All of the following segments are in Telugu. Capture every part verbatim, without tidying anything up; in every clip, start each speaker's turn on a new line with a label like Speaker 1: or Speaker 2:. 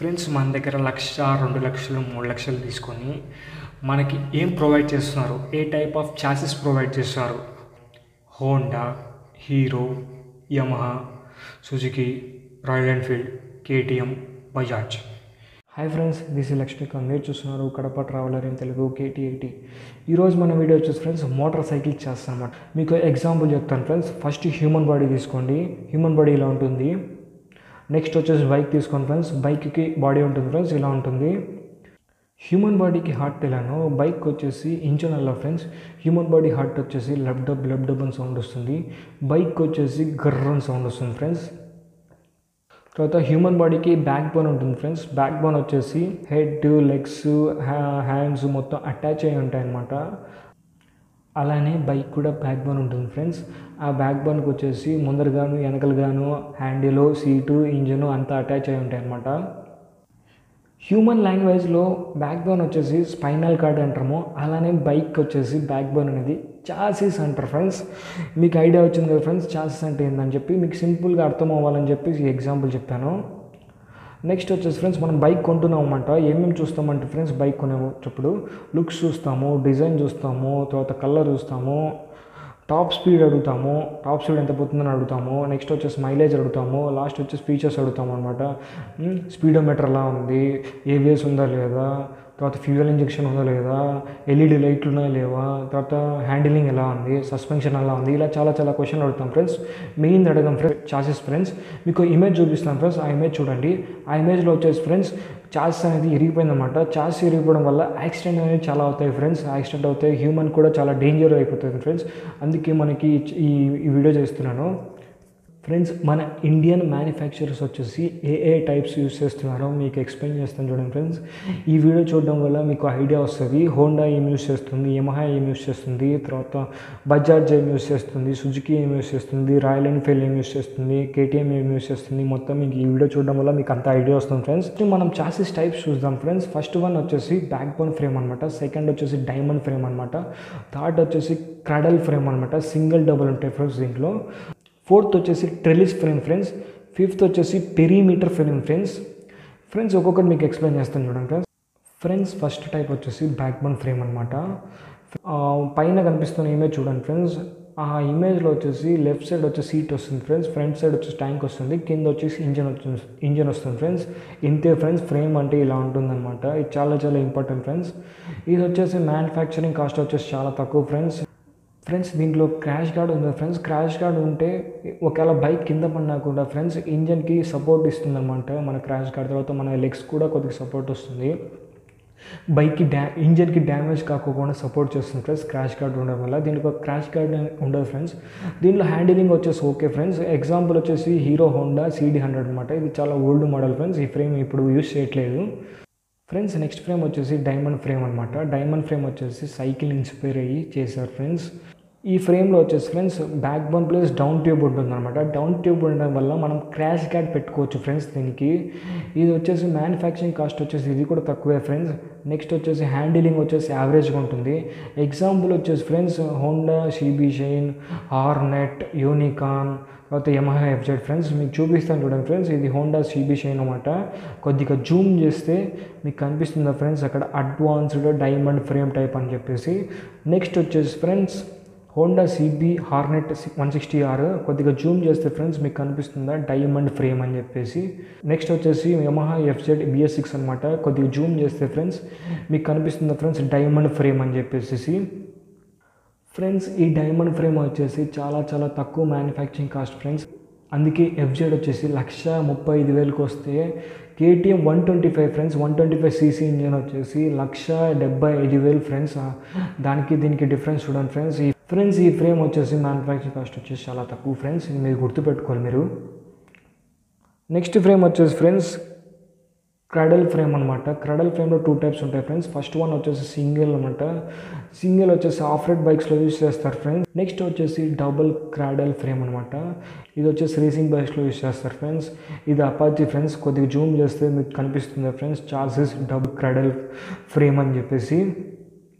Speaker 1: ఫ్రెండ్స్ మన దగ్గర లక్ష రెండు లక్షలు మూడు లక్షలు తీసుకొని మనకి ఏం ప్రొవైడ్ చేస్తున్నారు, ఏ టైప్ ఆఫ్ చాసిస్ ప్రొవైడ్ చేస్తున్నారు? Honda, Hero, Yamaha, Suzuki, Royal Enfield, KTM, Bajaj. Hi friends, this is Lakshmikant. మీరు చూస్తున్నారు Kadapa traveller in Telugu KT eighty. ఈరోజు మన వీడియో వచ్చేసి ఫ్రెండ్స్ మోటార్ సైకిల్ చేస్తాను అనమాట. మీకు ఎగ్జాంపుల్ చెప్తాను ఫ్రెండ్స్. ఫస్ట్ హ్యూమన్ బాడీ తీసుకోండి. హ్యూమన్ బాడీ ఇలా ఉంటుంది. నెక్స్ట్ వచ్చేసి బైక్ తీసుకోండి ఫ్రెండ్స్. బైక్కి బాడీ ఉంటుంది ఫ్రెండ్స్, ఇలా ఉంటుంది. హ్యూమన్ బాడీకి హార్ట్ ఎలానో బైక్ వచ్చేసి ఇంజన్ అలా ఫ్రెండ్స్. హ్యూమన్ బాడీ హార్ట్ వచ్చేసి లబ్ డబ్ లబ్ డబ్ అని సౌండ్ వస్తుంది. బైక్ వచ్చేసి గర్రన్ సౌండ్ వస్తుంది ఫ్రెండ్స్. తర్వాత హ్యూమన్ బాడీకి బ్యాక్ బోన్ ఉంటుంది ఫ్రెండ్స్. బ్యాక్ బోన్ వచ్చేసి హెడ్, లెగ్స్, హ్యాండ్స్ మొత్తం అటాచ్ అయి ఉంటాయి అన్నమాట. అలానే బైక్ కూడా బ్యాక్ బోన్ ఉంటుంది ఫ్రెండ్స్. ఆ బ్యాక్ బోన్కి వచ్చేసి ముందరగాను వెనకలుగాను హ్యాండిల్, సీటు, ఇంజను అంతా అటాచ్ అయి ఉంటాయి అన్నమాట. హ్యూమన్ లాంగ్వేజ్లో బ్యాక్ బోన్ వచ్చేసి స్పైనల్ కార్డ్ అంటాము. అలానే బైక్ వచ్చేసి బ్యాక్ బోన్ అనేది చాసిస్ అంటారు ఫ్రెండ్స్. మీకు ఐడియా వచ్చింది కదా ఫ్రెండ్స్, చాసిస్ అంటే ఏందని చెప్పి మీకు సింపుల్గా అర్థం అవ్వాలని చెప్పి ఈ ఎగ్జాంపుల్ చెప్పాను. నెక్స్ట్ వచ్చేసి ఫ్రెండ్స్ మనం బైక్ కొంటున్నాం అన్నమాట. ఏమేమి చూస్తామంటే ఫ్రెండ్స్, బైక్ కొనేటప్పుడు లుక్స్ చూస్తాము, డిజైన్ చూస్తాము, తర్వాత కలర్ చూస్తాము, టాప్ స్పీడ్ అడుగుతాము, టాప్ స్పీడ్ ఎంత పోతుందని అడుగుతాము. నెక్స్ట్ వచ్చేసి మైలేజ్ అడుగుతాము. లాస్ట్ వచ్చేసి ఫీచర్స్ అడుగుతాము అనమాట. స్పీడోమీటర్ ఎలా ఉంది, ఏబిఎస్ ఉందా లేదా, తర్వాత ఫ్యూయల్ ఇంజెక్షన్ ఉందా లేదా, ఎల్ఈడి లైట్లు ఉన్నాయా లేవా, తర్వాత హ్యాండిలింగ్ ఎలా ఉంది, సస్పెన్షన్ ఎలా ఉంది, ఇలా చాలా చాలా క్వశ్చన్లు అడుగుతాం ఫ్రెండ్స్. మెయిన్ అడగం ఫ్రెండ్స్ చాసిస్ ఫ్రెండ్స్. మీకు ఇమేజ్ చూపిస్తాను ఫ్రెండ్స్. ఆ ఇమేజ్ చూడండి. ఆ ఇమేజ్లో వచ్చేసి ఫ్రెండ్స్ చాసిస్ అనేది ఇరిగిపోయిందన్నమాట. చాసిస్ ఇరిగిపోవడం వల్ల యాక్సిడెంట్ అనేది చాలా అవుతాయి ఫ్రెండ్స్. యాక్సిడెంట్ అవుతాయి, హ్యూమన్ కూడా చాలా డేంజర్ అయిపోతుంది ఫ్రెండ్స్. అందుకే మనకి ఈ ఈ వీడియో చేస్తున్నాను ఫ్రెండ్స్. మన ఇండియన్ మ్యానుఫ్యాక్చరర్స్ వచ్చేసి ఏ ఏ టైప్స్ యూస్ చేస్తున్నారో మీకు ఎక్స్ప్లెయిన్ చేస్తాను చూడండి ఫ్రెండ్స్. ఈ వీడియో చూడడం వల్ల మీకు ఐడియా వస్తుంది. హోండా ఏం యూస్ చేస్తుంది, యమహా ఏం యూస్ చేస్తుంది, తర్వాత బజాజ్ ఏం యూస్ చేస్తుంది, సుజుకి ఏం యూస్ చేస్తుంది, రాయల్ ఎన్ఫీల్డ్ ఏం యూస్ చేస్తుంది, కేటీఎం ఏం యూస్ చేస్తుంది. మొత్తం మీకు ఈ వీడియో చూడడం వల్ల మీకు అంత ఐడియా వస్తుంది ఫ్రెండ్స్. మనం చాసిస్ టైప్స్ చూద్దాం ఫ్రెండ్స్. ఫస్ట్ వన్ వచ్చేసి బ్యాక్ బోన్ ఫ్రేమ్ అనమాట. సెకండ్ వచ్చేసి డైమండ్ ఫ్రేమ్ అనమాట. థర్డ్ వచ్చేసి క్రాడల్ ఫ్రేమ్ అనమాట. సింగిల్ డబుల్ ఉంటాయి ఫ్రెండ్స్ దీంట్లో. ఫోర్త్ వచ్చేసి ట్రెలిస్ ఫ్రేమ్ ఫ్రెండ్స్. ఫిఫ్త్ వచ్చేసి పెరీమీటర్ ఫ్రేమ్ ఫ్రెండ్స్. ఫ్రెండ్స్ ఒక్కొక్కటి మీకు ఎక్స్ప్లెయిన్ చేస్తాను చూడండి ఫ్రెండ్స్. ఫ్రెండ్స్ ఫస్ట్ టైప్ వచ్చేసి బ్యాక్ బోన్ ఫ్రేమ్ అనమాట. పైన కనిపిస్తున్న ఇమేజ్ చూడండి ఫ్రెండ్స్. ఆ ఇమేజ్లో వచ్చేసి లెఫ్ట్ సైడ్ వచ్చి సీట్ వస్తుంది ఫ్రెండ్స్. ఫ్రంట్ సైడ్ వచ్చేసి ట్యాంక్ వస్తుంది. కింద వచ్చేసి ఇంజన్ వస్తుంది ఇంజన్ వస్తుంది ఫ్రెండ్స్. ఇంతే ఫ్రెండ్స్. ఫ్రేమ్ అంటే ఇలా ఉంటుందన్నమాట. ఇది చాలా చాలా ఇంపార్టెంట్ ఫ్రెండ్స్. ఇది వచ్చేసి మ్యానుఫ్యాక్చరింగ్ కాస్ట్ వచ్చేసి చాలా తక్కువ ఫ్రెండ్స్. ఫ్రెండ్స్ దీంట్లో క్రాష్ గార్డ్ ఉంది ఫ్రెండ్స్. క్రాష్ గార్డ్ ఉంటే ఒకవేళ బైక్ కింద పడినా కూడా ఫ్రెండ్స్ ఇంజన్కి సపోర్ట్ ఇస్తుంది అనమాట మన క్రాష్ గార్డ్. తర్వాత మన లెగ్స్ కూడా కొద్దిగా సపోర్ట్ వస్తుంది. బైక్కి డ్యా ఇంజన్కి డ్యామేజ్ కాకుండా సపోర్ట్ చేస్తుంది ఫ్రెండ్స్ క్రాష్ గార్డ్ ఉండడం వల్ల. దీంట్లో క్రాష్ గార్డ్ ఉండదు ఫ్రెండ్స్. దీంట్లో హ్యాండిలింగ్ వచ్చేసి ఓకే ఫ్రెండ్స్. ఎగ్జాంపుల్ వచ్చేసి హీరో హోండా సిడి హండ్రెడ్ అనమాట. ఇది చాలా ఓల్డ్ మోడల్ ఫ్రెండ్స్. ఈ ఫ్రేమ్ ఇప్పుడు యూస్ చేయట్లేదు ఫ్రెండ్స్. నెక్స్ట్ ఫ్రేమ్ వచ్చేసి డైమండ్ ఫ్రేమ్ అనమాట. డైమండ్ ఫ్రేమ్ వచ్చేసి సైకిల్ ఇన్స్పైర్ అయ్యి చేశారు ఫ్రెండ్స్. ఈ ఫ్రేమ్లో వచ్చేసి friends back bone plus down tube ఉంటుంది అనమాట. డౌన్ ట్యూబ్ ఉండడం వల్ల మనం క్రాష్ గార్డ్ పెట్టుకోవచ్చు ఫ్రెండ్స్ దీనికి. ఇది వచ్చేసి మ్యానుఫ్యాక్చరింగ్ కాస్ట్ వచ్చేసి ఇది కూడా తక్కువే ఫ్రెండ్స్. నెక్స్ట్ వచ్చేసి హ్యాండిలింగ్ వచ్చేసి యావరేజ్గా ఉంటుంది. ఎగ్జాంపుల్ వచ్చేసి friends Honda CB Shine, Hornet, Unicorn, తర్వాత యమహా ఎఫ్జెడ్ ఫ్రెండ్స్. మీకు చూపిస్తాను చూడండి ఫ్రెండ్స్. ఇది హోండా సిబి షైన్ అనమాట. కొద్దిగా జూమ్ చేస్తే మీకు కనిపిస్తుందా ఫ్రెండ్స్ అక్కడ అడ్వాన్స్డ్ డైమండ్ ఫ్రేమ్ టైప్ అని చెప్పేసి. నెక్స్ట్ వచ్చేసి friends Honda CB Hornet one sixty R. కొద్దిగా జూమ్ చేస్తే ఫ్రెండ్స్ మీకు కనిపిస్తుందా డైమండ్ ఫ్రేమ్ అని చెప్పేసి. నెక్స్ట్ వచ్చేసి యమహా ఎఫ్జెడ్ బిఎస్ సిక్స్ అనమాట. కొద్దిగా జూమ్ చేస్తే ఫ్రెండ్స్ మీకు కనిపిస్తుందా ఫ్రెండ్స్ డైమండ్ ఫ్రేమ్ అని చెప్పేసి. ఫ్రెండ్స్ ఈ డైమండ్ ఫ్రేమ్ వచ్చేసి చాలా చాలా తక్కువ మ్యానుఫ్యాక్చరింగ్ కాస్ట్ ఫ్రెండ్స్. అందుకే ఎఫ్జెడ్ వచ్చేసి లక్ష ముప్పై ఐదు వేలకు వస్తే KTM one twenty five friends one twenty five CC engine వచ్చేసి లక్ష డెబ్బై ఐదు వేలు ఫ్రెండ్స్. దానికి దీనికి డిఫరెన్స్ చూడండి ఫ్రెండ్స్. ఈ ఫ్రెండ్స్ ఈ ఫ్రేమ్ వచ్చేసి మ్యానుఫ్యాక్చరింగ్ కాస్ట్ వచ్చేసి చాలా తక్కువ ఫ్రెండ్స్. ఇది మీరు గుర్తుపెట్టుకోవాలి మీరు. నెక్స్ట్ ఫ్రేమ్ వచ్చేసి ఫ్రెండ్స్ క్రాడల్ ఫ్రేమ్ అనమాట. క్రాడల్ ఫ్రేమ్లో టూ టైప్స్ ఉంటాయి ఫ్రెండ్స్. ఫస్ట్ వన్ వచ్చేసి సింగిల్ అనమాట. సింగిల్ వచ్చేసి ఆఫ్ రోడ్ బైక్స్లో యూస్ చేస్తారు ఫ్రెండ్స్. నెక్స్ట్ వచ్చేసి డబుల్ క్రాడల్ ఫ్రేమ్ అనమాట. ఇది వచ్చేసి రేసింగ్ బైక్స్లో యూస్ చేస్తారు ఫ్రెండ్స్. ఇది అపాచీ ఫ్రెండ్స్. కొద్దిగా జూమ్ చేస్తే మీకు కనిపిస్తుంది friends chassis double cradle frame అని చెప్పేసి.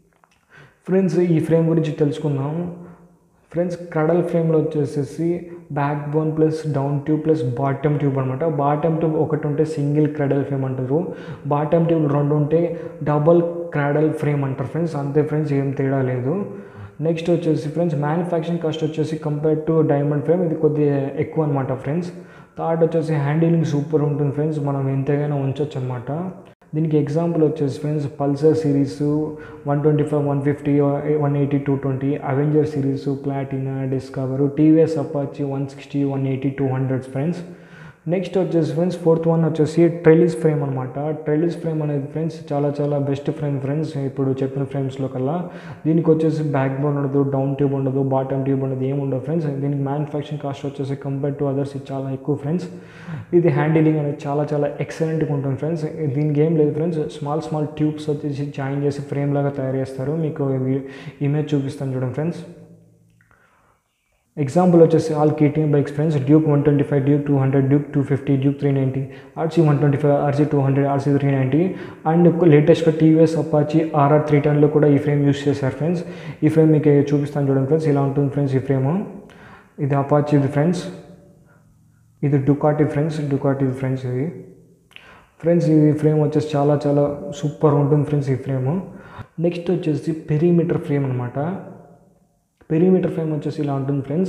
Speaker 1: ఫ్రెండ్స్ ఈ ఫ్రేమ్ గురించి తెలుసుకుందాం ఫ్రెండ్స్. క్రాడల్ ఫ్రేమ్లో వచ్చేసి back bone plus down tube plus bottom tube అనమాట. బాటమ్ ట్యూబ్ ఒకటి ఉంటే సింగిల్ క్రాడల్ ఫ్రేమ్ అంటారు, బాటమ్ ట్యూబ్ రెండు ఉంటే డబల్ క్రాడల్ ఫ్రేమ్ అంటారు ఫ్రెండ్స్. అంతే ఫ్రెండ్స్, ఏం తేడా లేదు. నెక్స్ట్ వచ్చేసి ఫ్రెండ్స్ మ్యానుఫ్యాక్చరింగ్ కాస్ట్ వచ్చేసి కంపేర్ టు డైమండ్ ఫ్రేమ్ ఇది కొద్దిగా ఎక్కువ అనమాట ఫ్రెండ్స్. థర్డ్ వచ్చేసి హ్యాండిలింగ్ సూపర్ ఉంటుంది ఫ్రెండ్స్, మనం ఎంతగానో ఉంచవచ్చు అనమాట. దీనికి ఎగ్జాంపుల్ వచ్చేసి friends Pulsar series one twenty five one fifty one eighty two twenty Avenger series Platina Discover TVS Apache one sixty one eighty two hundred friends. Next వచ్చేసి ఫ్రెండ్స్ ఫోర్త్ వన్ వచ్చేసి ట్రెలిస్ ఫ్రేమ్ అనమాట. ట్రెలిస్ ఫ్రేమ్ అనేది ఫ్రెండ్స్ చాలా చాలా బెస్ట్ ఫ్రేమ్ ఫ్రెండ్స్ ఇప్పుడు చెప్పిన ఫ్రేమ్స్లో కల్లా. దీనికి వచ్చేసి బ్యాక్ బోన్ ఉండదు, డౌన్ ట్యూబ్ ఉండదు, బాటమ్ ట్యూబ్ ఉండదు, ఏమి ఉండదు ఫ్రెండ్స్. దీనికి మ్యానుఫ్యాక్చరింగ్ కాస్ట్ వచ్చేసి కంపేర్ టు అదర్స్ ఇది చాలా ఎక్కువ ఫ్రెండ్స్. ఇది హ్యాండిలింగ్ అనేది చాలా చాలా ఎక్సలెంట్గా ఉంటుంది ఫ్రెండ్స్. దీనికి ఏం లేదు ఫ్రెండ్స్, స్మాల్ స్మాల్ ట్యూబ్స్ వచ్చేసి జాయిన్ చేసి ఫ్రేమ్ లాగా తయారు చేస్తారు. మీకు ఇమేజ్ చూపిస్తాను చూడండి ఫ్రెండ్స్. ఎగ్జాంపుల్ వచ్చేసి all KTM bikes friends, Duke one twenty five Duke two hundred Duke two fifty Duke three ninety RC one twenty five RC two hundred RC three ninety and లేటెస్ట్గా టీవీఎస్ అపాచీ ఆర్ఆర్ త్రీ టెన్లో కూడా ఈ ఫ్రేమ్ యూస్ చేశారు ఫ్రెండ్స్. ఈ ఫ్రేమ్ మీకు చూపిస్తాను చూడండి ఫ్రెండ్స్, ఇలా ఉంటుంది ఫ్రెండ్స్ ఈ ఫ్రేమ్. ఇది అపాచీది ఫ్రెండ్స్, ఇది డుకాటి ఫ్రెండ్స్, డుకాటి ఫ్రెండ్స్ ఇది ఫ్రెండ్స్. ఈ ఫ్రేమ్ వచ్చేసి చాలా చాలా సూపర్ ఉంటుంది ఫ్రెండ్స్ ఈ ఫ్రేమ్. నెక్స్ట్ వచ్చేసి పెరిమీటర్ ఫ్రేమ్ అనమాట. పెరిమీటర్ ఫ్రేమ్ వచ్చేసి ఇలా ఉంటుంది ఫ్రెండ్స్.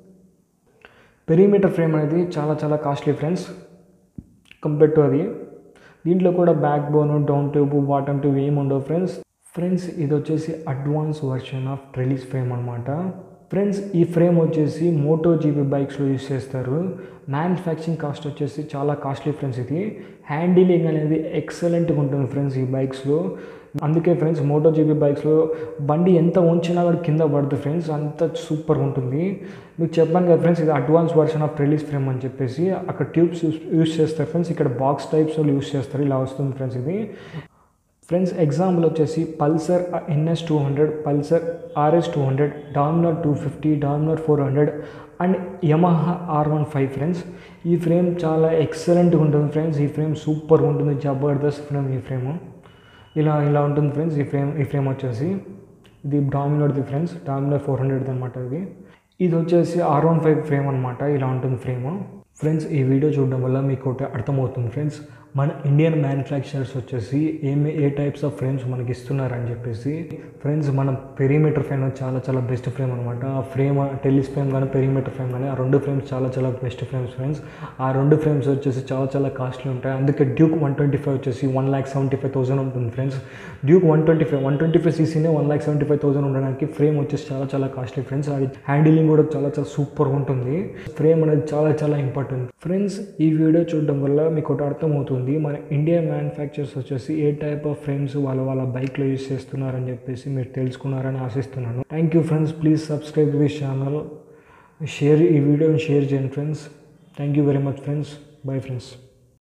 Speaker 1: పెరిమీటర్ ఫ్రేమ్ అనేది చాలా చాలా కాస్ట్లీ ఫ్రెండ్స్ కంపేర్ టు అది. దీంట్లో కూడా back bone down tube bottom tube ఏమి ఉండవు ఫ్రెండ్స్. ఫ్రెండ్స్ ఇది వచ్చేసి advance version of trellis frame అనమాట. ఫ్రెండ్స్ ఈ ఫ్రేమ్ వచ్చేసి మోటో జీబీ బైక్స్లో యూస్ చేస్తారు. మ్యానుఫ్యాక్చరింగ్ కాస్ట్ వచ్చేసి చాలా కాస్ట్లీ ఫ్రెండ్స్. ఇది హ్యాండిలింగ్ అనేది ఎక్సలెంట్గా ఉంటుంది ఫ్రెండ్స్ ఈ బైక్స్లో. అందుకే ఫ్రెండ్స్ మోటో జీబీ బైక్స్లో బండి ఎంత ఉంచినా కూడా కింద పడుతుంది ఫ్రెండ్స్, అంత సూపర్ ఉంటుంది. మీకు చెప్పాను కదా ఫ్రెండ్స్, ఇది advance version of trellis frame అని చెప్పేసి. అక్కడ ట్యూబ్స్ యూస్ చేస్తారు ఫ్రెండ్స్, ఇక్కడ బాక్స్ టైప్స్ యూస్ చేస్తారు. ఇలా వస్తుంది ఫ్రెండ్స్ ఇది. ఫ్రెండ్స్ ఎగ్జాంపుల్ వచ్చేసి Pulsar NS two hundred Pulsar RS two hundred Dominar two fifty Dominar four hundred and Yamaha R one five friends. ఈ ఫ్రేమ్ చాలా ఎక్సలెంట్గా ఉంటుంది ఫ్రెండ్స్. ఈ ఫ్రేమ్ సూపర్గా ఉంటుంది, జబర్దస్త్ ఫ్రేమ్ ఈ ఫ్రేమ్. ఇలా ఇలా ఉంటుంది ఫ్రెండ్స్ ఈ ఫ్రేమ్. ఈ ఫ్రేమ్ వచ్చేసి ఇది డామినర్ది ఫ్రెండ్స్, డామినర్ ఫోర్ హండ్రెడ్ది అనమాట ఇది. ఇది వచ్చేసి ఆర్ వన్ ఫైవ్ ఫ్రేమ్ అనమాట. ఇలా ఉంటుంది ఫ్రేమ్. ఫ్రెండ్స్ ఈ వీడియో చూడడం వల్ల మీకు ఒకటి అర్థమవుతుంది ఫ్రెండ్స్, మన ఇండియన్ మ్యానుఫ్యాక్చరర్స్ వచ్చేసి ఏమి ఏ టైప్స్ ఆఫ్ ఫ్రేమ్స్ మనకి ఇస్తున్నారని చెప్పేసి. ఫ్రెండ్స్ మన పెరిమీటర్ ఫ్రేమ్ చాలా చాలా బెస్ట్ ఫ్రేమ్ అనమాట. ఆ ఫ్రేమ్ టెలిస్ ఫ్రేమ్ కానీ పెరిమీటర్ ఫ్రేమ్ కానీ ఆ రెండు ఫ్రేమ్స్ చాలా చాలా బెస్ట్ ఫ్రేమ్స్ ఫ్రెండ్స్. ఆ రెండు ఫ్రేమ్స్ వచ్చేసి చాలా చాలా కాస్ట్లీ ఉంటాయి. అందుకే డ్యూక్ వన్ ట్వంటీ ఫైవ్ వచ్చేసి one lakh seventy five thousand ఉంటుంది friends. Duke one twenty five one twenty five సీసీనే one lakh seventy five thousand ఉండడానికి ఫ్రేమ్ వచ్చేసి చాలా చాలా కాస్ట్లీ ఫ్రెండ్స్. అది హ్యాండిలింగ్ కూడా చాలా చాలా సూపర్గా ఉంటుంది. ఫ్రేమ్ అనేది చాలా చాలా ఇంపార్టెంట్ ఫ్రెండ్స్. ఈ వీడియో చూడడం వల్ల మీకు ఒకటి అర్థమవుతుంది, మన ఇండియన్ మ్యానుఫ్యాక్చర్స్ వచ్చేసి ఏ టైప్ ఆఫ్ ఫ్రేమ్స్ వాళ్ళ వాళ్ళ బైక్లో యూస్ చేస్తున్నారని చెప్పేసి మీరు తెలుసుకున్నారని ఆశిస్తున్నాను. Thank you friends, please subscribe this channel, share ఈ వీడియోని షేర్ చేయండి friends. Thank you very much friends. Bye friends.